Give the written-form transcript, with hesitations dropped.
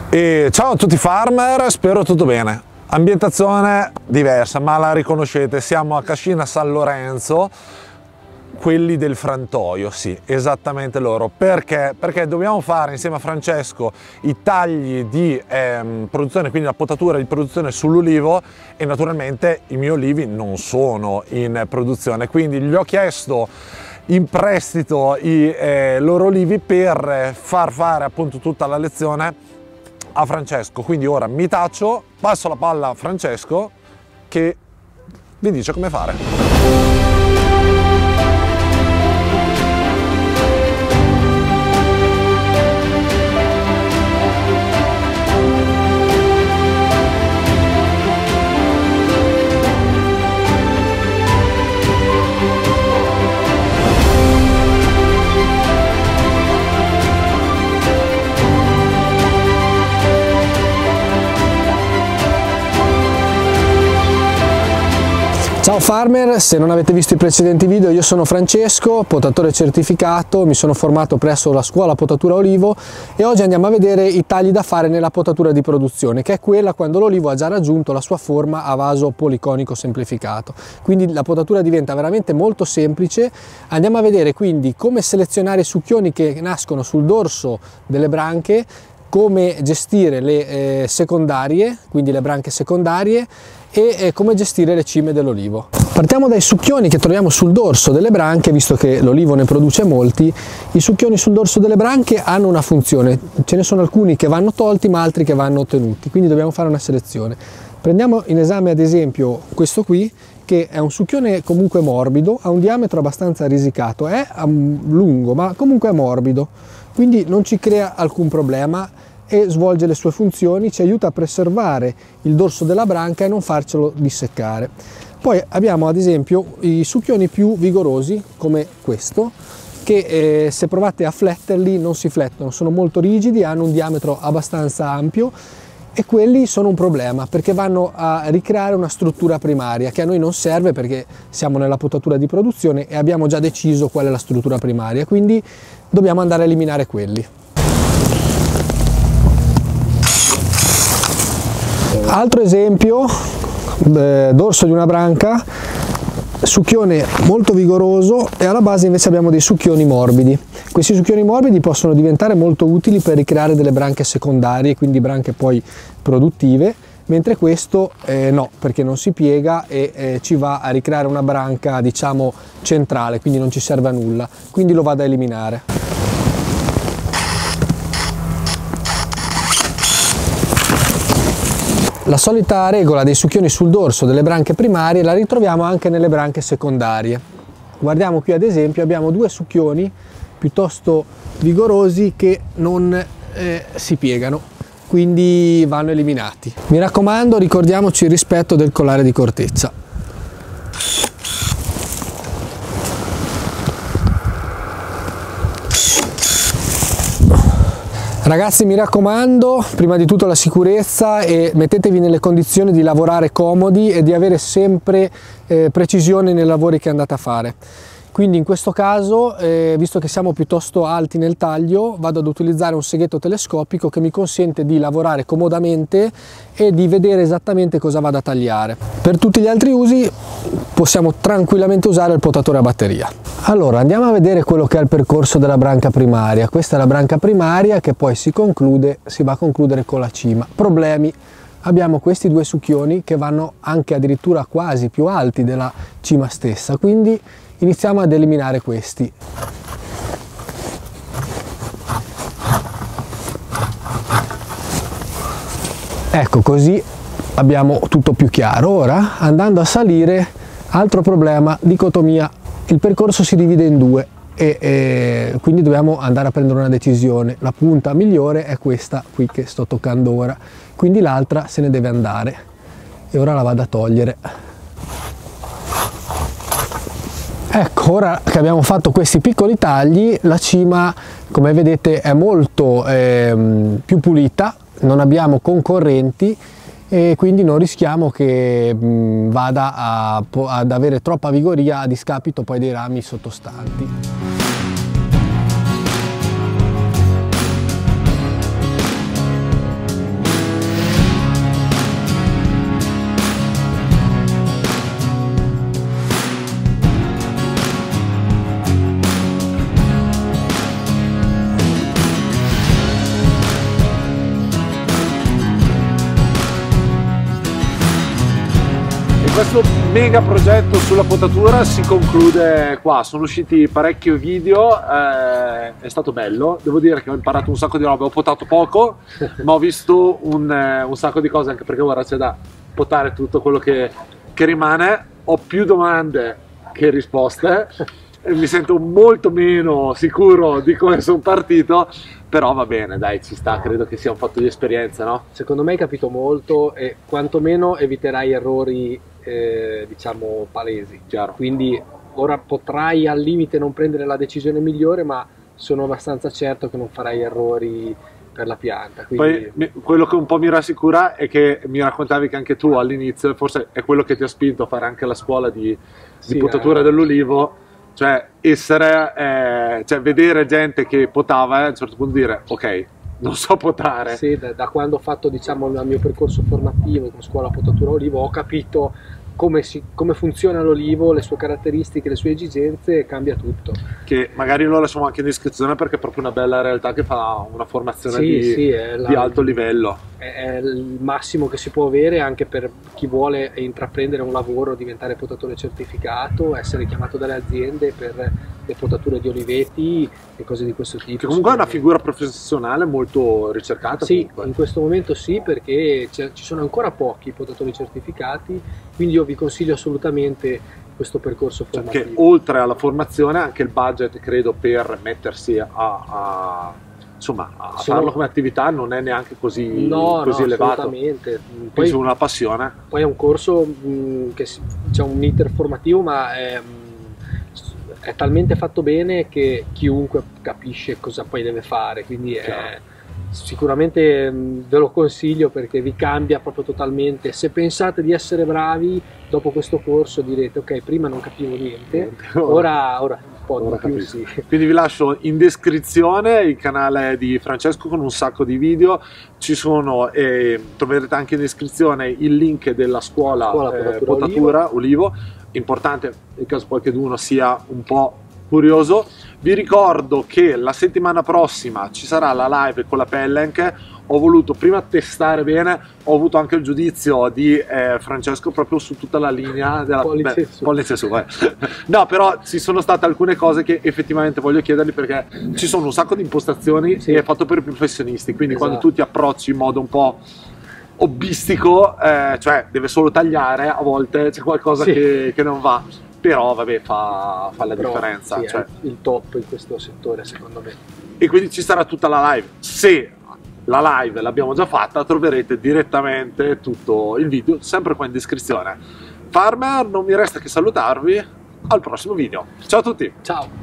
E ciao a tutti farmer, spero tutto bene. Ambientazione diversa, ma la riconoscete, siamo a Cascina San Lorenzo, quelli del frantoio, sì, esattamente loro. Perché? Perché dobbiamo fare insieme a Francesco i tagli di produzione, quindi la potatura di produzione sull'ulivo, e naturalmente i miei olivi non sono in produzione, quindi gli ho chiesto in prestito i loro olivi per far fare appunto tutta la lezione a Francesco. Quindi ora mi taccio, passo la palla a Francesco che vi dice come fare. Ciao farmer, se non avete visto i precedenti video, io sono Francesco, potatore certificato, mi sono formato presso la scuola potatura olivo e oggi andiamo a vedere i tagli da fare nella potatura di produzione, che è quella quando l'olivo ha già raggiunto la sua forma a vaso policonico semplificato. Quindi la potatura diventa veramente molto semplice. Andiamo a vedere quindi come selezionare i succhioni che nascono sul dorso delle branche, come gestire le secondarie, quindi le branche secondarie, e come gestire le cime dell'olivo. Partiamo dai succhioni che troviamo sul dorso delle branche, visto che l'olivo ne produce molti. I succhioni sul dorso delle branche hanno una funzione, ce ne sono alcuni che vanno tolti ma altri che vanno tenuti, quindi dobbiamo fare una selezione. Prendiamo in esame ad esempio questo qui, che è un succhione comunque morbido, ha un diametro abbastanza risicato, è lungo ma comunque è morbido, quindi non ci crea alcun problema e svolge le sue funzioni, ci aiuta a preservare il dorso della branca e non farcelo disseccare. Poi abbiamo ad esempio i succhioni più vigorosi come questo, che se provate a fletterli non si flettono, sono molto rigidi, hanno un diametro abbastanza ampio e quelli sono un problema perché vanno a ricreare una struttura primaria che a noi non serve perché siamo nella potatura di produzione e abbiamo già deciso qual è la struttura primaria, quindi dobbiamo andare a eliminare quelli. Altro esempio, dorso di una branca, succhione molto vigoroso e alla base invece abbiamo dei succhioni morbidi. Questi succhioni morbidi possono diventare molto utili per ricreare delle branche secondarie, quindi branche poi produttive, mentre questo no, perché non si piega e ci va a ricreare una branca diciamo centrale, quindi non ci serve a nulla, quindi lo vado a eliminare. La solita regola dei succhioni sul dorso delle branche primarie la ritroviamo anche nelle branche secondarie. Guardiamo qui ad esempio, abbiamo due succhioni piuttosto vigorosi che non si piegano, quindi vanno eliminati. Mi raccomando, ricordiamoci il rispetto del collare di corteccia. Ragazzi, mi raccomando, prima di tutto la sicurezza e mettetevi nelle condizioni di lavorare comodi e di avere sempre precisione nei lavori che andate a fare. Quindi in questo caso, visto che siamo piuttosto alti nel taglio, vado ad utilizzare un seghetto telescopico che mi consente di lavorare comodamente e di vedere esattamente cosa vado a tagliare. Per tutti gli altri usi possiamo tranquillamente usare il potatore a batteria. Allora andiamo a vedere quello che è il percorso della branca primaria. Questa è la branca primaria che poi si va a concludere con la cima. Problemi: abbiamo questi due succhioni che vanno anche addirittura quasi più alti della cima stessa, quindi iniziamo ad eliminare questi. Ecco, così abbiamo tutto più chiaro. Ora, andando a salire, altro problema, dicotomia, il percorso si divide in due e quindi dobbiamo andare a prendere una decisione. La punta migliore è questa qui che sto toccando ora, quindi l'altra se ne deve andare e ora la vado a togliere. Ecco, ora che abbiamo fatto questi piccoli tagli, la cima, come vedete, è molto più pulita, non abbiamo concorrenti e quindi non rischiamo che vada ad avere troppa vigoria a discapito poi dei rami sottostanti. questo mega progetto sulla potatura si conclude qua. Sono usciti parecchi video, è stato bello, devo dire che ho imparato un sacco di robe, ho potato poco ma ho visto un sacco di cose, anche perché ora c'è da potare tutto quello che rimane. Ho più domande che risposte e mi sento molto meno sicuro di come sono partito, però va bene, dai, ci sta, credo che sia un fatto di esperienza, no? Secondo me hai capito molto e quantomeno eviterai errori diciamo palesi. Chiaro. Quindi ora potrai al limite non prendere la decisione migliore, ma sono abbastanza certo che non farai errori per la pianta. Quindi... Poi quello che un po' mi rassicura è che mi raccontavi che anche tu all'inizio, forse è quello che ti ha spinto a fare anche la scuola di potatura dell'olivo, cioè cioè vedere gente che potava e a un certo punto dire ok, non so potare. Sì, da quando ho fatto diciamo il mio percorso formativo con scuola potatura olivo ho capito come funziona l'olivo, le sue caratteristiche, le sue esigenze, e cambia tutto. Che magari lo lasciamo anche in descrizione perché è proprio una bella realtà che fa una formazione di alto livello. È il massimo che si può avere anche per chi vuole intraprendere un lavoro, diventare potatore certificato, essere chiamato dalle aziende per le potature di oliveti e cose di questo tipo. Che comunque è una figura professionale molto ricercata. Sì, comunque. in questo momento sì, perché ci sono ancora pochi potatori certificati, quindi io vi consiglio assolutamente questo percorso formativo. Perché oltre alla formazione anche il budget, credo, per mettersi insomma, a farlo come attività non è neanche così elevato. Assolutamente. Poi una passione. Poi è un corso che c'è un iter formativo, ma è talmente fatto bene che chiunque capisce cosa poi deve fare, quindi sicuramente ve lo consiglio perché vi cambia proprio totalmente. Se pensate di essere bravi dopo questo corso direte ok, prima non capivo niente, ora un po' di più sì. Quindi vi lascio in descrizione il canale di Francesco con un sacco di video, ci sono troverete anche in descrizione il link della scuola potatura olivo. Importante nel caso qualcuno sia un po' curioso. Vi ricordo che la settimana prossima ci sarà la live con la Pellenc. Ho voluto prima testare bene, ho avuto anche il giudizio di Francesco proprio su tutta la linea della pollice su. No, però ci sono state alcune cose che effettivamente voglio chiedergli, perché ci sono un sacco di impostazioni e è fatto per i professionisti, quindi quando tu ti approcci in modo un po' hobbistico, cioè deve solo tagliare, a volte c'è qualcosa che non va, però vabbè, fa la differenza. Sì, cioè, è il top in questo settore secondo me. E quindi ci sarà tutta la live. Se la live l'abbiamo già fatta, troverete direttamente tutto il video sempre qua in descrizione. Farmer, non mi resta che salutarvi, al prossimo video. Ciao a tutti! Ciao!